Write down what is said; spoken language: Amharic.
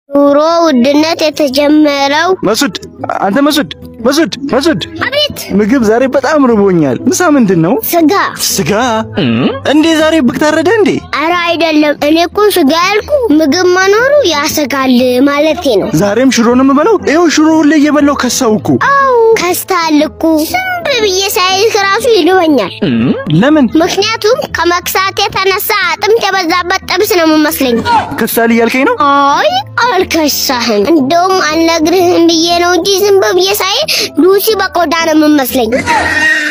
ኑሮ ውድነት የተጀመረው መስዑድ አንተ መስዑድ አቤት ምግብ ዛሬ በጣም ርቦኛል ምሳ ምንድነው ስጋ እንዴ ዛሬ ብቅ ታረደ እንዴ አራ አይደለም እኔ እኮ ስጋ ያልኩ ምግብ መኖሩ ያሰጋል ማለቴ ነው ዛሬም ሽሮ ነው የምበለው ይሄው ሽሮ ሁሌ እየበላው ከሳውኩ አው ከስታልኩ ብዬ ሳይክ ራሱ ይልወኛል ለምን ምክንያቱም ከመክሳት የተነሳ አጥምት የበዛበት ጥብስ ነው የምመስለኝ ከሳል እያልከኝ ነው አይ አልከሳህም እንደውም አልነግርህም ብዬ ነው እንጂ ዝም ብዬ ሳይ ሉሲ በቆዳ ነው የምመስለኝ